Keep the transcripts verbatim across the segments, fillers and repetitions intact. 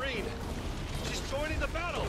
Irene! She's joining the battle!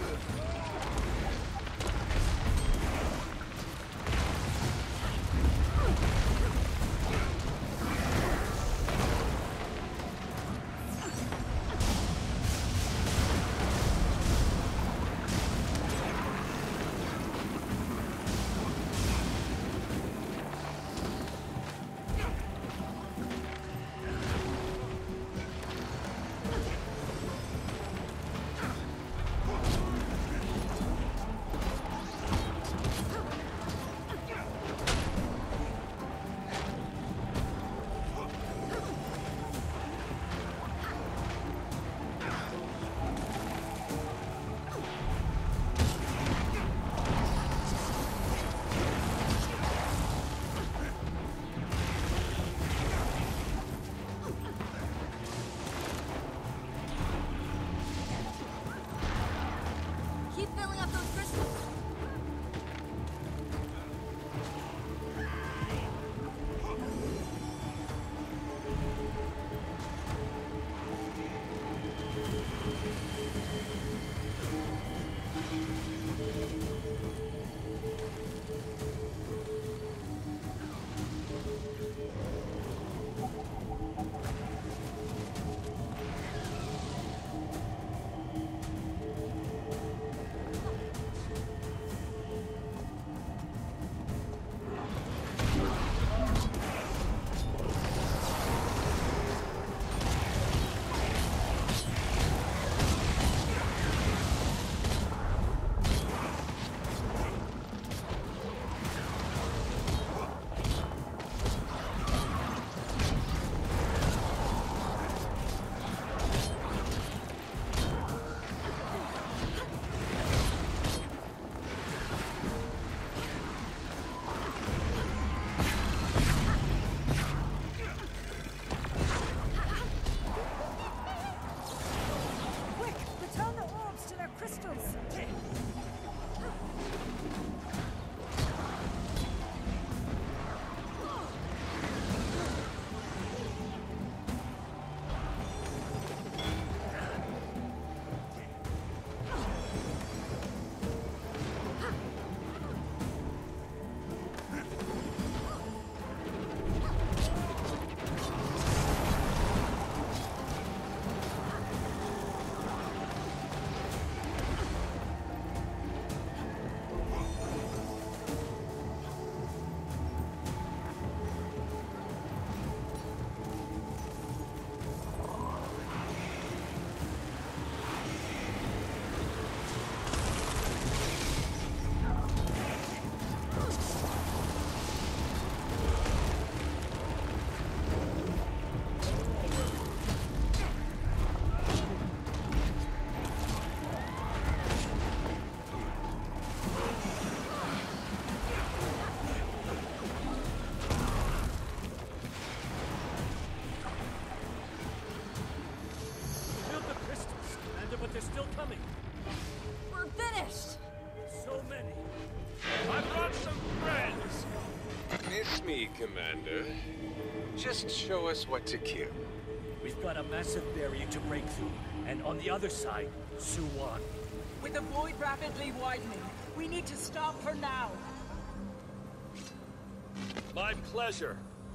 Commander. Just show us what to kill. We've got a massive barrier to break through, and on the other side, Suwan. With the void rapidly widening, we need to stop her now. My pleasure.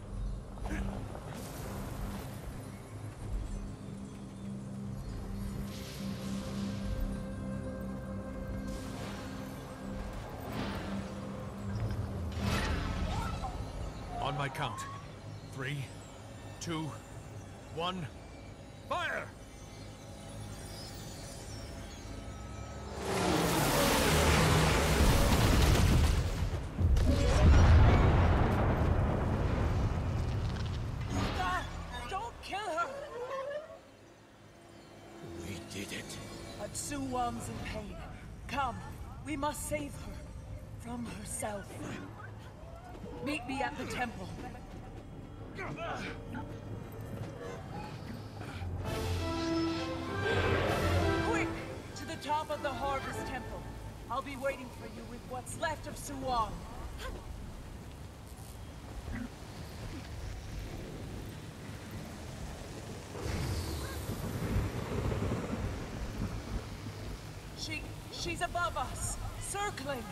On my count. Three, two, one, fire! God, don't kill her! We did it. But Suwan's in pain. Come, we must save her. From herself. Meet me at the temple. Quick! To the top of the Harvest Temple. I'll be waiting for you with what's left of Suwan. She's above us, circling.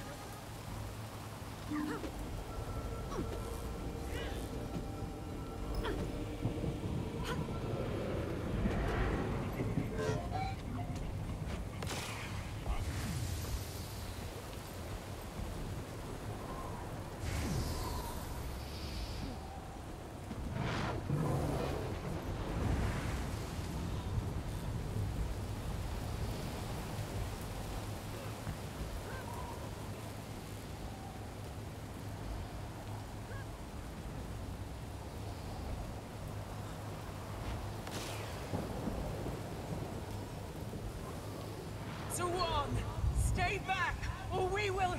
Zuan, stay back, or we will...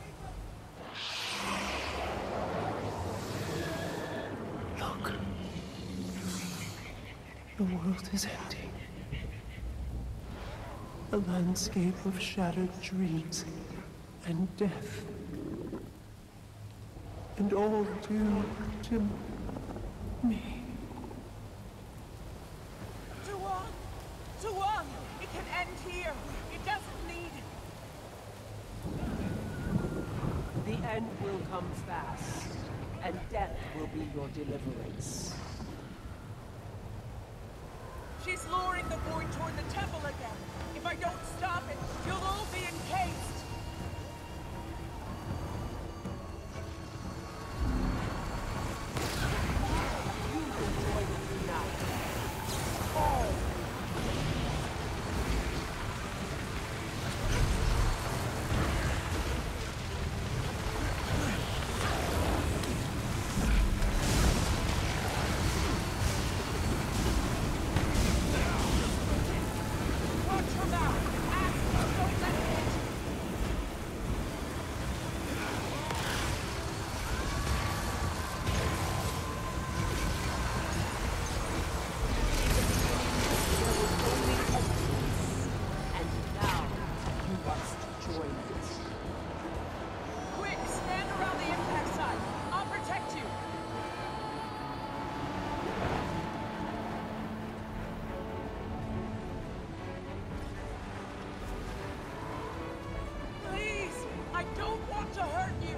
Look. The world is empty. A landscape of shattered dreams and death. And all due to me. Zuan! Zuan! It can end here! It doesn't need... The end will come fast, and death will be your deliverance. She's luring the boy toward the temple again. If I don't stop it, you'll all be encased. You will join me now. All. Watch her mouth! Ask, don't let it hit! And now, you must join it. Quick, stand around the impact site. I'll protect you. Please, I don't want to hurt you.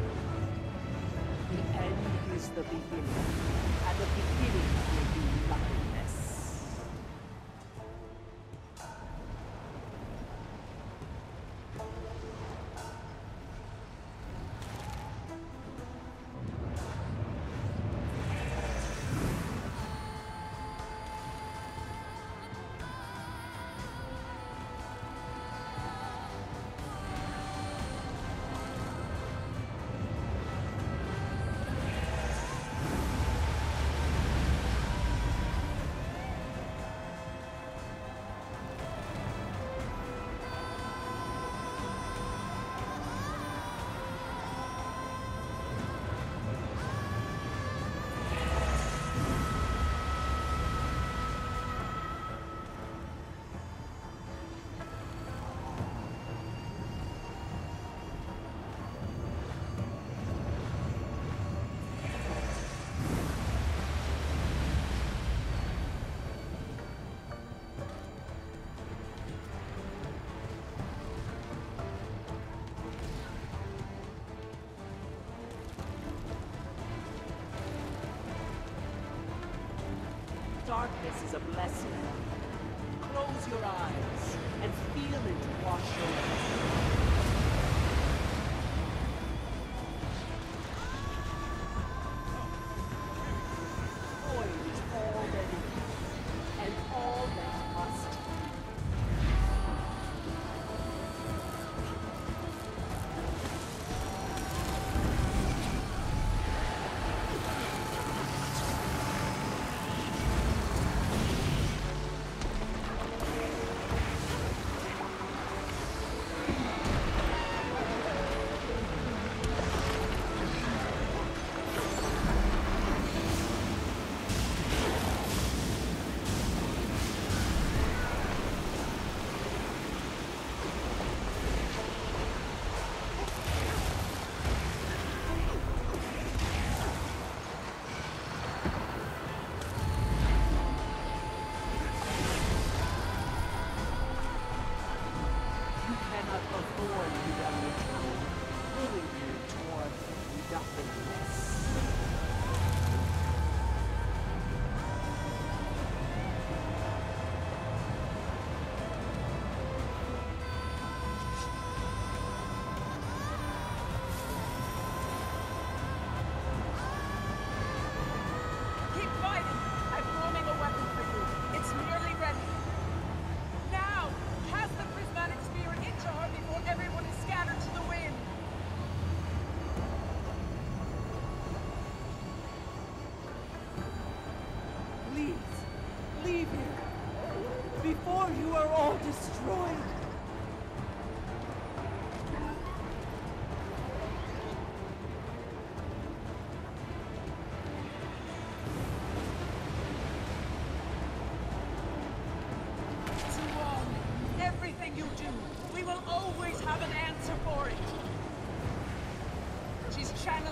The end is the beginning, and the beginning will be nothingness. Darkness is a blessing. Close your eyes and feel it wash over you.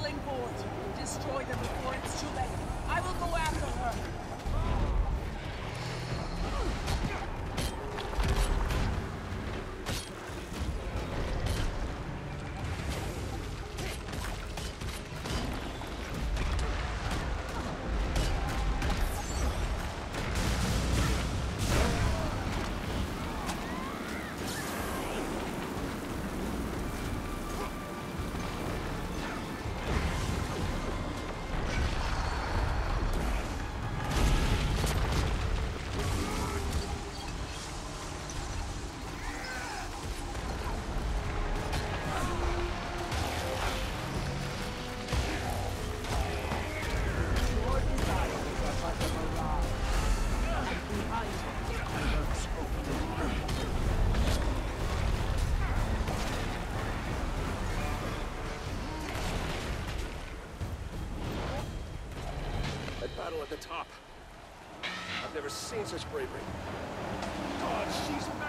crumbling fort. Destroy them before it's too late. I will go after her. Battle at the top. I've never seen such bravery. God, she's